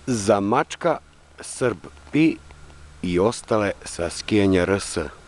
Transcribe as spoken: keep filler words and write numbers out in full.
Za mačka, Srb pi i ostale sa skijanja rs.